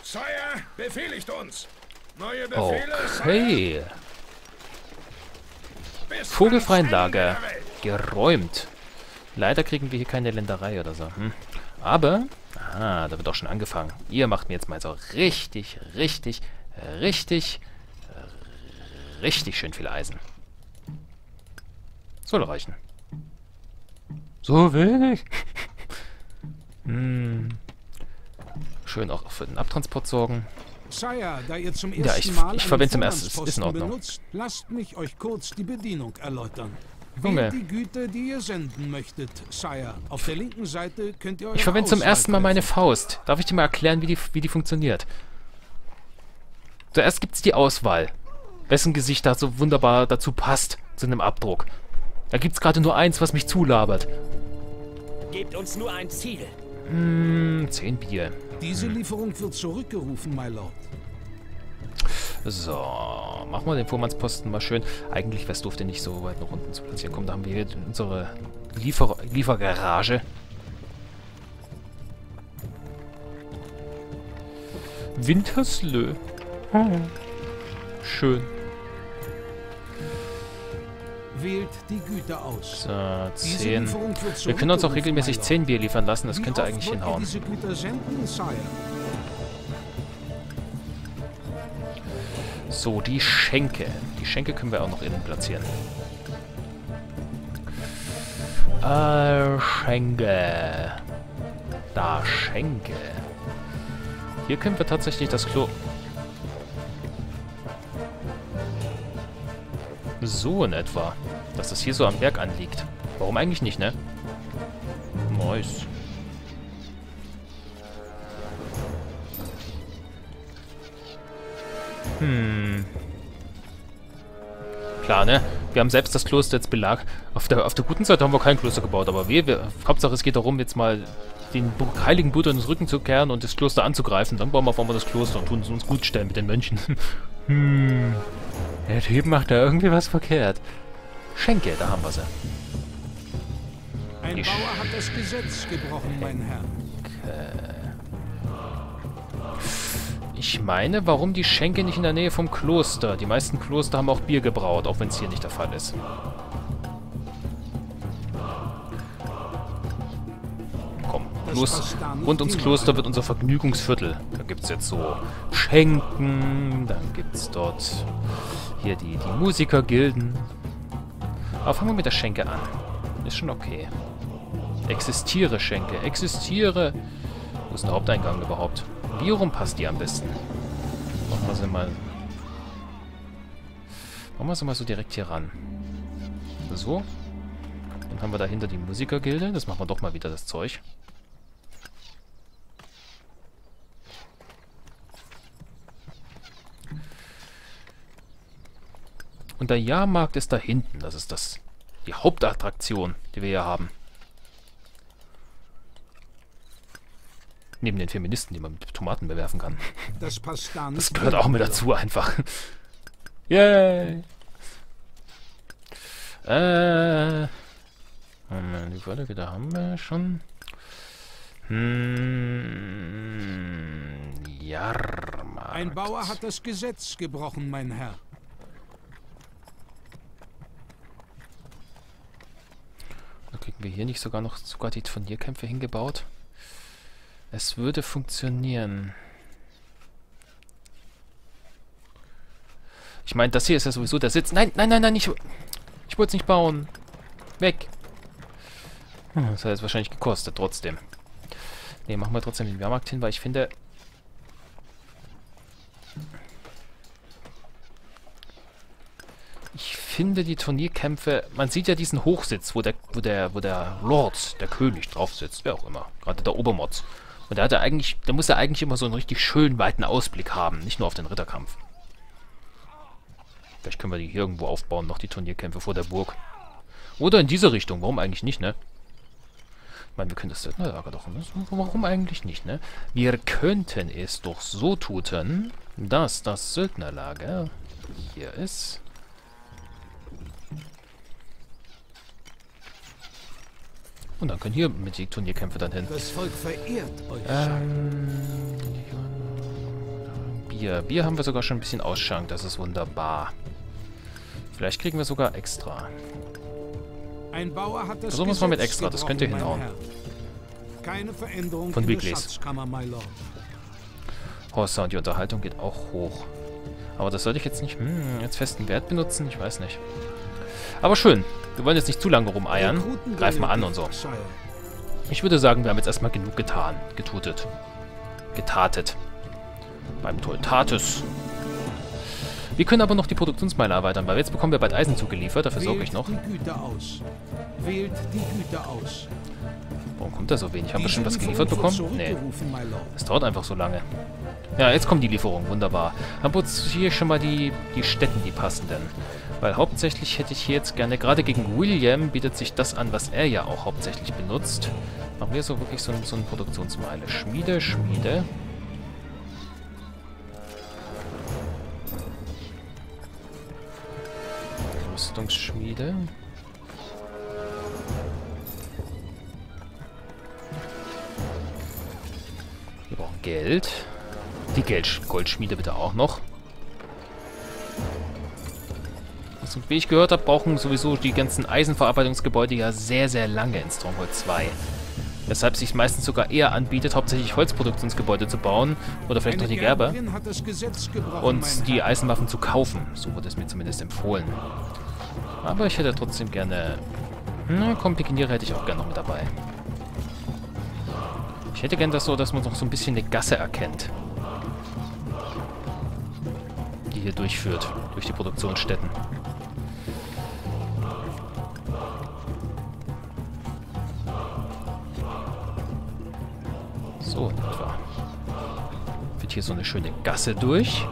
Sire, befehligt uns. Neue Befehle, Okay. Bis Vogelfreien ans Ende Lager. der Welt. Geräumt. Leider kriegen wir hier keine Länderei oder so. Aber, da wird auch schon angefangen. Ihr macht mir jetzt mal so richtig schön viel Eisen. Soll reichen. So wenig. Schön auch für den Abtransport sorgen. Sire, da ihr zum Ja, ersten Mal ich einen verwende zum ersten. Ist in Vormannsposten Ordnung. benutzt, lasst mich euch kurz die Bedienung erläutern. Junge. Wählt die Güter, die ihr senden möchtet, Sire. Auf der linken Seite könnt ihr eure Ich verwende zum Auswahl ersten Mal meine treffen. Faust. Darf ich dir mal erklären, wie die funktioniert? Zuerst gibt es die Auswahl. Wessen Gesicht da so wunderbar dazu passt, zu einem Abdruck. Da gibt es gerade nur eins, was mich zulabert. Gebt uns nur ein Ziel. 10 Bier. Diese Lieferung wird zurückgerufen, my Lord. So, machen wir den Vormannsposten mal schön. Eigentlich wäre es doof, den nicht so weit nach unten zu platzieren. Komm, da haben wir hier unsere Liefergarage. Winterslö. Schön. Wählt die Güter aus. So, Diese 10. Lieferung wird Wir können uns auch zurückgerufen, regelmäßig my Lord. 10 Bier liefern lassen. Das Wie könnte oft eigentlich wollt ihr hinhauen. diese Güter senden, Sire? So, die Schenke. Die Schenke können wir auch noch innen platzieren. Schenke. Da, Schenke. Hier können wir tatsächlich das Klo... So in etwa. Dass das hier so am Berg anliegt. Warum eigentlich nicht, ne? Nice. Klar, ne? Wir haben selbst das Kloster jetzt Belag. Auf der guten Seite haben wir kein Kloster gebaut, aber Hauptsache es geht darum, jetzt mal den heiligen Buddha in den Rücken zu kehren und das Kloster anzugreifen. Dann bauen wir auf einmal das Kloster und tun es uns gut stellen mit den Mönchen. Der Typ macht da irgendwie was verkehrt. Schenke, da haben wir sie. Ein Die Bauer hat das Gesetz gebrochen, mein Herr. Ich meine, warum die Schenke nicht in der Nähe vom Kloster? Die meisten Kloster haben auch Bier gebraut, auch wenn es hier nicht der Fall ist. Komm, rund ums Kloster wird unser Vergnügungsviertel. Da gibt es jetzt so Schenken, dann gibt es dort hier die Musikergilden. Aber fangen wir mit der Schenke an. Ist schon okay. Existiere, Schenke, existiere. Wo ist der Haupteingang überhaupt? Wie rum passt die am besten? Machen wir sie mal so direkt hier ran. So. Dann haben wir dahinter die Musikergilde. Das machen wir doch mal wieder, das Zeug. Und der Jahrmarkt ist da hinten. Das ist die Hauptattraktion, die wir hier haben. Neben den Feministen, die man mit Tomaten bewerfen kann. Das passt da nicht. Das gehört auch mit dazu einfach. Yay! Die Folge, da haben wir schon. Jahrmarkt. Ein Bauer hat das Gesetz gebrochen, mein Herr. Da kriegen wir hier nicht sogar die Turnierkämpfe hingebaut. Es würde funktionieren. Ich meine, das hier ist ja sowieso der Sitz. Nein, ich wollte es nicht bauen. Weg. Das hat jetzt wahrscheinlich gekostet, trotzdem. Ne, machen wir trotzdem den Jahrmarkt hin, weil ich finde... die Turnierkämpfe... Man sieht ja diesen Hochsitz, wo der Lord, der König drauf sitzt. Wer auch immer. Gerade der Obermotz. Und da muss er eigentlich immer so einen richtig schönen, weiten Ausblick haben. Nicht nur auf den Ritterkampf. Vielleicht können wir die hier irgendwo aufbauen, noch die Turnierkämpfe vor der Burg. Oder in diese Richtung. Warum eigentlich nicht, ne? Ich meine, wir können das Söldnerlager doch... Warum eigentlich nicht, ne? Wir könnten es doch so tun, dass das Söldnerlager hier ist. Und dann können hier mit die Turnierkämpfe dann hin. Das Volk verehrt euch. Bier. Bier haben wir sogar schon ein bisschen Ausschank. Das ist wunderbar. Vielleicht kriegen wir sogar extra. Ein Bauer hat das Versuchen wir es mal mit Gesetz extra. Das könnte gebrochen, mein hinhauen. Herr. Keine Veränderung Von in der Weeklies. Schatzkammer, my Lord. Hossa, und die Unterhaltung geht auch hoch. Aber das sollte ich jetzt nicht... jetzt festen Wert benutzen? Ich weiß nicht. Aber schön. Wir wollen jetzt nicht zu lange rumeiern. Rekruten Greif mal an und so. Sire. Ich würde sagen, wir haben jetzt erstmal genug getan. Getutet. Getatet. Beim Tolltates. Wir können aber noch die Produktionsmeile erweitern, weil jetzt bekommen wir bald Eisen zugeliefert. Dafür sorge ich noch. Wählt die Güter aus. Wählt die Güter aus. Warum kommt da so wenig? Haben wir schon was Diese geliefert Lieferung bekommen? wird Nee. zurückgerufen, my Lord. Es dauert einfach so lange. Ja, jetzt kommen die Lieferungen. Wunderbar. Haben wir uns hier schon mal die Städten, die passenden. Weil hauptsächlich hätte ich hier jetzt gerne, gerade gegen William bietet sich das an, was er ja auch hauptsächlich benutzt. Machen wir so wirklich so eine Produktionsmeile. Schmiede, Schmiede. Rüstungsschmiede. Wir brauchen Geld. Die Goldschmiede bitte auch noch. Also, wie ich gehört habe, brauchen sowieso die ganzen Eisenverarbeitungsgebäude ja sehr, sehr lange in Stronghold 2. Weshalb es sich meistens sogar eher anbietet, hauptsächlich Holzproduktionsgebäude zu bauen. Oder vielleicht noch die Gerber. Gerberin hat das Gesetz gebrochen, Und mein die Herr. Eisenwaffen zu kaufen. So wurde es mir zumindest empfohlen. Aber ich hätte trotzdem gerne... Na, komm, Pikiniere hätte ich auch gerne noch mit dabei. Ich hätte gern das so, dass man noch so ein bisschen eine Gasse erkennt. Die hier durchführt. Durch die Produktionsstätten. So, in etwa. Wird hier so eine schöne Gasse durch.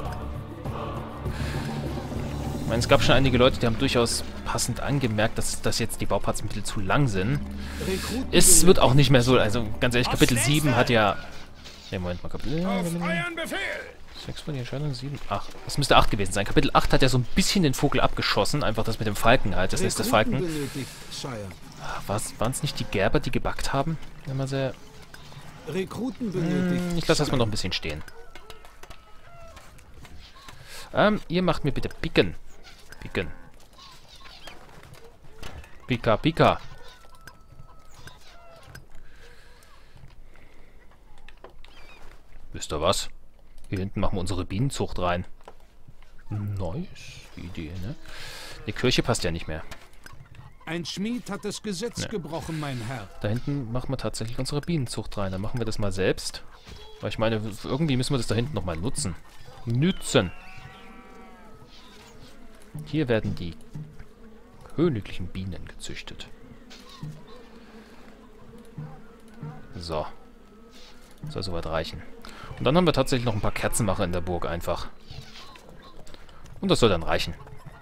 Ich meine, es gab schon einige Leute, die haben durchaus passend angemerkt, dass jetzt die Bauparts ein bisschen zu lang sind. Rekruten Es wird auch nicht mehr so, also ganz ehrlich, Kapitel 7 hat ja... Ne, Moment mal, Kapitel... Auf euren Befehl! 6 von die Entscheidung, 7, 8. Das müsste 8 gewesen sein. Kapitel 8 hat ja so ein bisschen den Vogel abgeschossen. Einfach das mit dem Falken halt, das ist das Rekruten Falken. benötigt, Sire. Waren es nicht die Gerber, die gebackt haben? Immer sehr... Rekruten benötigt. Ich lasse das mal noch ein bisschen stehen. Ihr macht mir bitte Picken. Picken. Pika, Pika. Wisst ihr was? Hier hinten machen wir unsere Bienenzucht rein. Nice Idee, ne? Die Kirche passt ja nicht mehr. Ein Schmied hat das Gesetz gebrochen, mein Herr. Da hinten machen wir tatsächlich unsere Bienenzucht rein. Dann machen wir das mal selbst. Weil ich meine, irgendwie müssen wir das da hinten nochmal nutzen. Nützen. Hier werden die königlichen Bienen gezüchtet. So. Soll soweit reichen. Und dann haben wir tatsächlich noch ein paar Kerzenmacher in der Burg einfach. Und das soll dann reichen.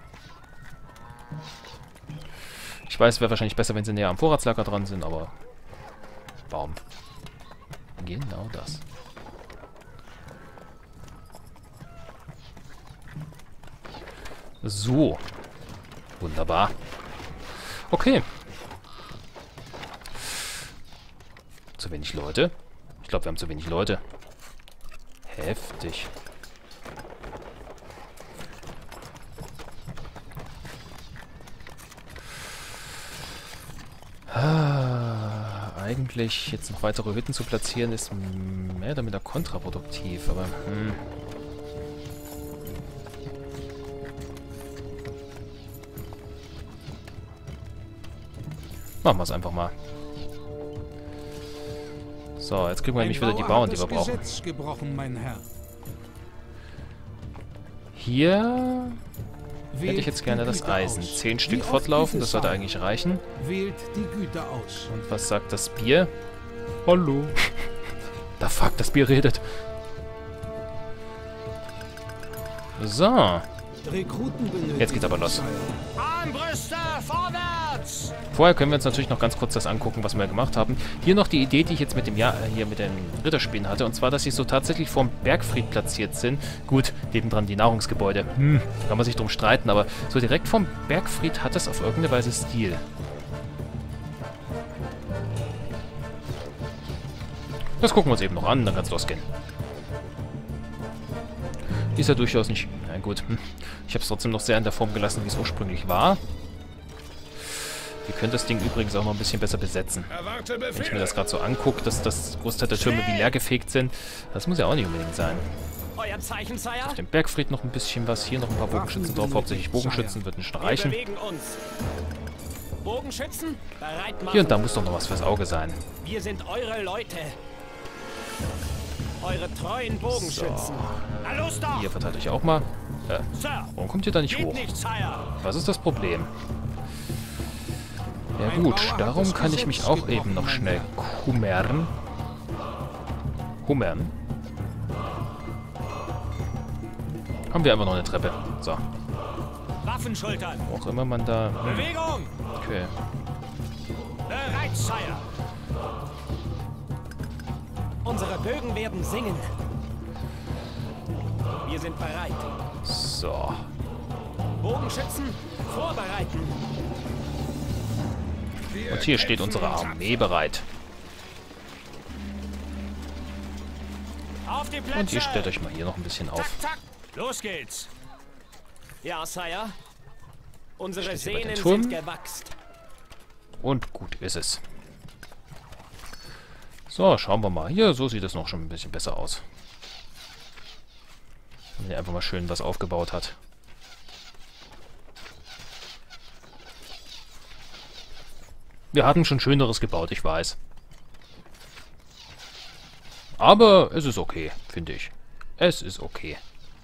Ich weiß, es wäre wahrscheinlich besser, wenn sie näher am Vorratslager dran sind, aber... Warum? Genau das. So. Wunderbar. Okay. Zu wenig Leute? Ich glaube, wir haben zu wenig Leute. Heftig. Eigentlich jetzt noch weitere Hütten zu platzieren, ist mehr oder minder kontraproduktiv, aber... Machen wir es einfach mal. So, jetzt kriegen wir nämlich wieder die Bauern, die wir brauchen. Gesetz gebrochen, mein Herr. Hier hätte Wählt ich jetzt gerne die das Güter Eisen. aus. 10 Wie Stück oft fortlaufen, bitte, das sollte Sire? eigentlich reichen. Wählt die Güter aus. Und was sagt das Bier? Hallo. Da fuck, das Bier redet. So. Rekruten benötigt. Jetzt geht's aber los. Sire. Armbrüste, vorwärts! Vorher können wir uns natürlich noch ganz kurz das angucken, was wir gemacht haben. Hier noch die Idee, die ich jetzt mit dem hier mit den Ritterspielen hatte. Und zwar, dass sie so tatsächlich vorm Bergfried platziert sind. Gut, nebendran die Nahrungsgebäude. Kann man sich drum streiten, aber so direkt vorm Bergfried hat das auf irgendeine Weise Stil. Das gucken wir uns eben noch an, dann kann es losgehen. Ist ja durchaus nicht... Na gut, ich habe es trotzdem noch sehr in der Form gelassen, wie es ursprünglich war. Wir können das Ding übrigens auch noch ein bisschen besser besetzen. Erwarte Wenn ich mir Befehle. das gerade so angucke, dass das Großteil der Türme wie leer gefegt sind, das muss ja auch nicht unbedingt sein. Euer Zeichen, Sire? Auf dem Bergfried noch ein bisschen was, hier noch ein paar Bogenschützen drauf, hauptsächlich Bogenschützen, wird nicht Wir reichen. bewegen uns. Bogenschützen, bereit machen. Hier und da muss doch noch was fürs Auge sein. Wir sind eure Leute. Eure treuen Bogenschützen. Na los doch! Ihr verteilt euch auch mal. Sir, Warum kommt ihr da nicht geht hoch? nicht, Sire. Was ist das Problem? Ja Ein gut, Bauer hat darum das kann ich mich Gesetz auch eben noch gebrochen, schnell mein hummern. Hummern? Haben wir einfach noch eine Treppe. So, Waffen schultern. wo auch immer man da... Bewegung. Okay. Bereit, Sire. Unsere Bögen werden singen. Wir sind bereit. So. Bogenschützen, vorbereiten. Wir Und hier steht kämpfen unsere uns Armee bereit. Auf die Plätze. Und ihr stellt euch mal hier noch ein bisschen auf. Tak, tak. Los geht's. Ja, Sire. Unsere Steht hier bei den Sehnen Turmen. sind gewachst. Und gut ist es. So, schauen wir mal. Hier, so sieht es noch schon ein bisschen besser aus. Wenn er einfach mal schön was aufgebaut hat. Wir hatten schon Schöneres gebaut, ich weiß. Aber es ist okay, finde ich. Es ist okay.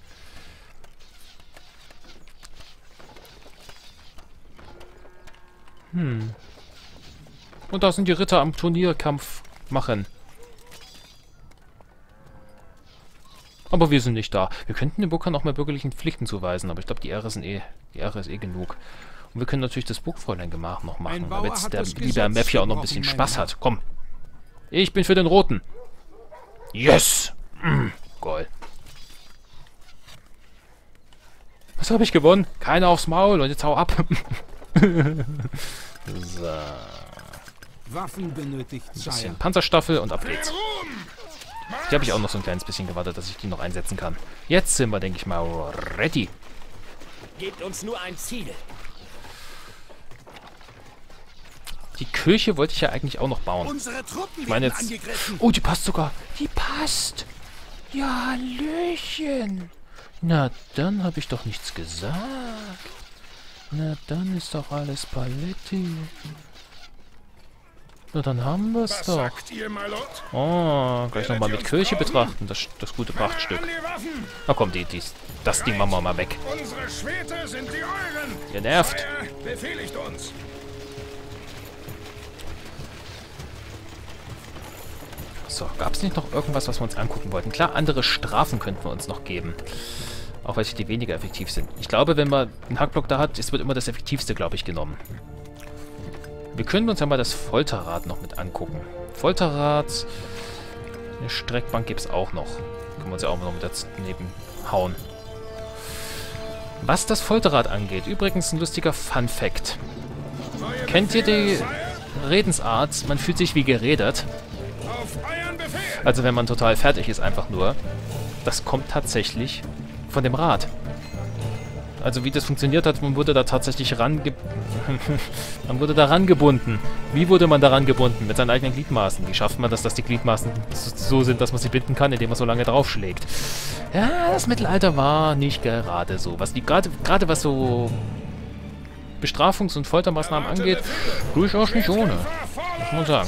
Und da sind die Ritter am Turnierkampf machen. Aber wir sind nicht da. Wir könnten den Burgern auch mal bürgerlichen Pflichten zuweisen, aber ich glaube, die Ehre ist eh genug. Und wir können natürlich das Burgfräulein-Gemach noch machen, Bauer damit hat der das liebe Meph hier auch noch ein Gesetz bisschen gebrochen, Spaß mein hat. Komm. Ich bin für den Roten. Yes! Goal. Was habe ich gewonnen? Keiner aufs Maul und jetzt hau ab. So. Waffen benötigt, Bisschen Sire. Panzerstaffel und ab Den geht's. Ruhm. Hier habe ich auch noch so ein kleines bisschen gewartet, dass ich die noch einsetzen kann. Jetzt sind wir, denke ich mal, ready. Gebt uns nur ein Ziel. Die Kirche wollte ich ja eigentlich auch noch bauen. Unsere Truppen Ich meine werden jetzt... angegriffen. Oh, die passt sogar. Die passt. Ja, Hallöchen. Na, dann habe ich doch nichts gesagt. Na, dann ist doch alles Paletti. Na, dann haben wir es Was doch. sagt ihr, my Lord? Oh, gleich nochmal mit Kirche brauchen? betrachten, das gute Prachtstück. An die Waffen. Na komm, das Ding machen wir mal weg. Unsere Schwerter sind die euren. Ihr nervt. Sire, befehligt uns. So, gab es nicht noch irgendwas, was wir uns angucken wollten? Klar, andere Strafen könnten wir uns noch geben. Auch welche, die weniger effektiv sind. Ich glaube, wenn man einen Hackblock da hat, es wird immer das Effektivste, glaube ich, genommen. Wir können uns ja mal das Folterrad noch mit angucken. Folterrad, eine Streckbank gibt es auch noch. Können wir uns ja auch noch mit daneben hauen. Was das Folterrad angeht, übrigens ein lustiger Fun-Fact. Neue Kennt ihr Befehle, die Sire? Redensart? Man fühlt sich wie geredet. Auf euren Befehl. Also wenn man total fertig ist, einfach nur. Das kommt tatsächlich von dem Rad. Also wie das funktioniert hat, man wurde da tatsächlich man wurde da rangebunden. Wie wurde man daran gebunden? Mit seinen eigenen Gliedmaßen. Wie schafft man das, dass die Gliedmaßen so sind, dass man sie binden kann, indem man so lange draufschlägt? Ja, das Mittelalter war nicht gerade so. Was die gerade was so Bestrafungs- und Foltermaßnahmen angeht, durchaus nicht ohne. Muss man sagen.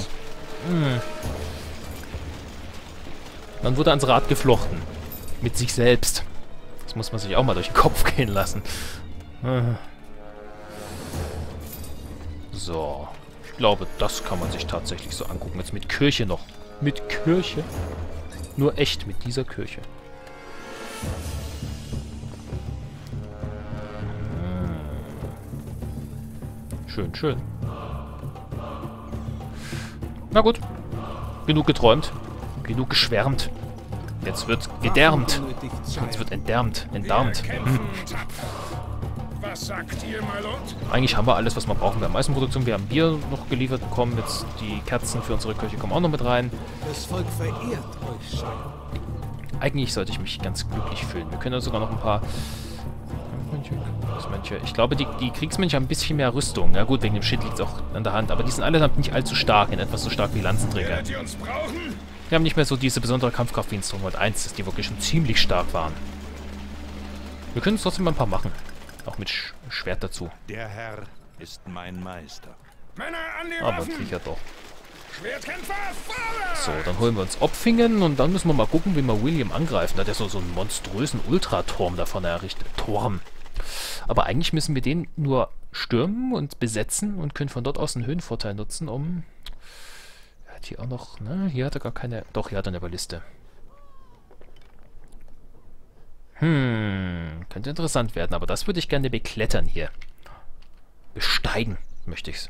Dann wurde ans Rad geflochten. Mit sich selbst. Das muss man sich auch mal durch den Kopf gehen lassen. So. Ich glaube, das kann man sich tatsächlich so angucken. Jetzt mit Kirche noch. Mit Kirche? Nur echt mit dieser Kirche. Schön, schön. Na gut. Genug geträumt. Genug geschwärmt. Jetzt wird gedärmt. Waffen benötigt, Sire. Jetzt wird entdarmt. Wir Entdarmt. kämpfen tapfer. Was sagt ihr, my Lord? Eigentlich haben wir alles, was wir brauchen. Wir haben Eisenproduktion, wir haben Bier noch geliefert bekommen. Jetzt die Kerzen für unsere Kirche kommen auch noch mit rein. Das Volk verehrt euch, Sire. Eigentlich sollte ich mich ganz glücklich fühlen. Wir können ja sogar noch ein paar... Ich glaube, die Kriegsmönche haben ein bisschen mehr Rüstung. Ja gut, wegen dem Schild liegt es auch an der Hand. Aber die sind allesamt nicht allzu stark. In etwas so stark wie Lanzenträger. Werdet ihr uns brauchen? Wir haben nicht mehr so diese besondere Kampfkraft wie in Stronghold 1, dass die wirklich schon ziemlich stark waren. Wir können uns trotzdem mal ein paar machen. Auch mit Schwert dazu. Der Herr ist mein Meister. Männer an die Aber Waffen! krieg ja doch. Schwertkämpfer, vorwärts! So, dann holen wir uns Opfingen und dann müssen wir mal gucken, wie wir William angreifen. Da hat er so einen monströsen Ultraturm davon errichtet. Turm. Aber eigentlich müssen wir den nur stürmen und besetzen und können von dort aus einen Höhenvorteil nutzen, um... Er hat hier auch noch... Ne, hier hat er gar keine... Doch, hier hat er eine Balliste. Könnte interessant werden, aber das würde ich gerne beklettern hier. Besteigen möchte ich's.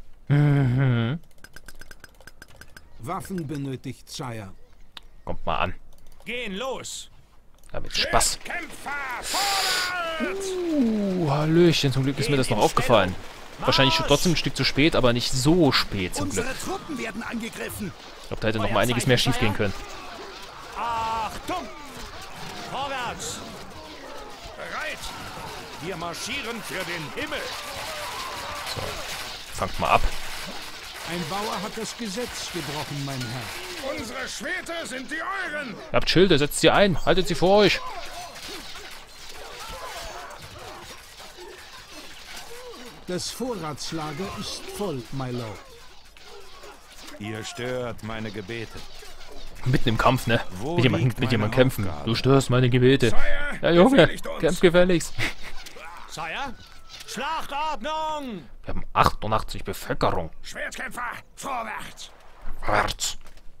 Waffen benötigt, Sire. Kommt mal an. Gehen los! Damit Spaß. Kämpfer, vorwärts! Hallöchen, zum Glück ist mir das noch aufgefallen. Wahrscheinlich schon trotzdem ein Stück zu spät, aber nicht so spät zum Glück. Unsere Truppen werden angegriffen. Ich glaube, da hätte noch mal einiges mehr schief gehen können. Achtung! Vorwärts! Bereit! Wir marschieren für den Himmel. Fangt mal ab. Ein Bauer hat das Gesetz gebrochen, mein Herr. Unsere Schwerter sind die euren! Ihr habt Schilde, setzt sie ein. Haltet sie vor euch. Das Vorratslager ist voll, my lord. Ihr stört meine Gebete. Mitten im Kampf, ne? Wo Mit jemandem liegt meine kämpfen. Aufgabe? Du störst meine Gebete. Sire, Ja, Junge, befehligt uns. kämpf gefälligst. Sire? Schlachtordnung! Wir haben 88 Bevölkerung. Schwertkämpfer, vorwärts! Wärts.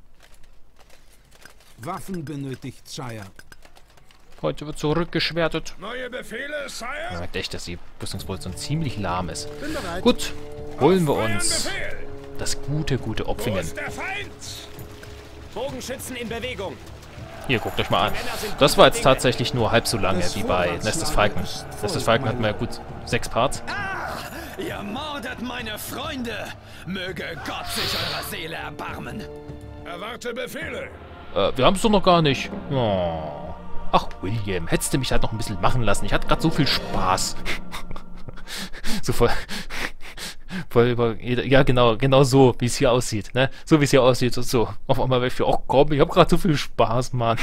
Waffen benötigt, Sire. Heute wird zurückgeschwertet. Neue Befehle, Sire? Ja, echt, dass die Rüstungsposition ziemlich lahm ist. Bin bereit. Gut, holen wir Euren uns Befehl. das gute Wo Opfingen. ist der Feind? Bogenschützen in Bewegung. Hier, guckt euch mal an. Das war jetzt tatsächlich nur halb so lange wie bei Nest des Falken. Nest des Falken hatten wir ja gut 6 Parts. Ihr mordet meine Freunde! Möge Gott sich eurer Seele erbarmen! Erwarte Befehle. Wir haben es doch noch gar nicht. Oh. Ach, William, hättest du mich halt noch ein bisschen machen lassen. Ich hatte gerade so viel Spaß. So voll über... Ja, genau so, wie es hier aussieht, ne? So wie es hier aussieht und so. Auf einmal wäre ich oh komm, ich habe gerade so viel Spaß, Mann.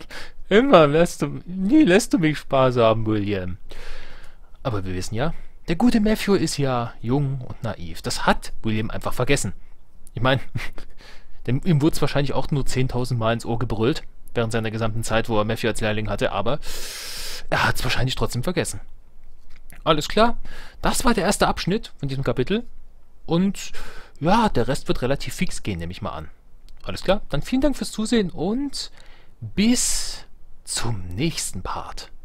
Nie lässt du mich Spaß haben, William. Aber wir wissen ja, der gute Matthew ist ja jung und naiv. Das hat William einfach vergessen. Ich meine, ihm wurde es wahrscheinlich auch nur 10.000 Mal ins Ohr gebrüllt, während seiner gesamten Zeit, wo er Matthew als Lehrling hatte, aber er hat es wahrscheinlich trotzdem vergessen. Alles klar, das war der erste Abschnitt von diesem Kapitel und ja, der Rest wird relativ fix gehen, nehme ich mal an. Alles klar, dann vielen Dank fürs Zusehen und bis zum nächsten Part.